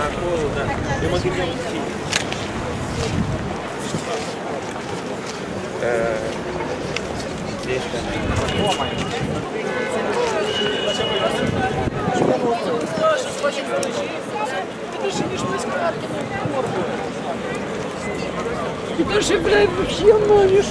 Acolo, da. Eu mă gândeam cu tine. Deci, Это же, блядь, вообще можешь.